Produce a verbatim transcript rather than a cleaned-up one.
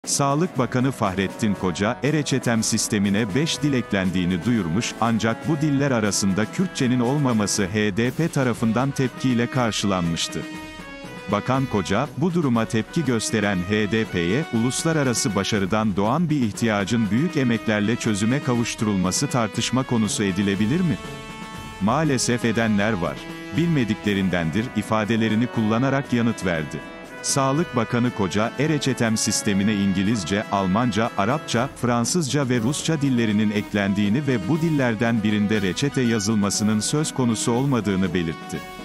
Sağlık Bakanı Fahrettin Koca, e-reçetem sistemine beş dil eklendiğini duyurmuş, ancak bu diller arasında Kürtçenin olmaması H D P tarafından tepkiyle karşılanmıştı. Bakan Koca, bu duruma tepki gösteren H D P'ye, uluslararası başarıdan doğan bir ihtiyacın büyük emeklerle çözüme kavuşturulması tartışma konusu edilebilir mi? Maalesef edenler var. Bilmediklerindendir, ifadelerini kullanarak yanıt verdi. Sağlık Bakanı Koca, e-reçetem sistemine İngilizce, Almanca, Arapça, Fransızca ve Rusça dillerinin eklendiğini ve bu dillerden birinde reçete yazılmasının söz konusu olmadığını belirtti.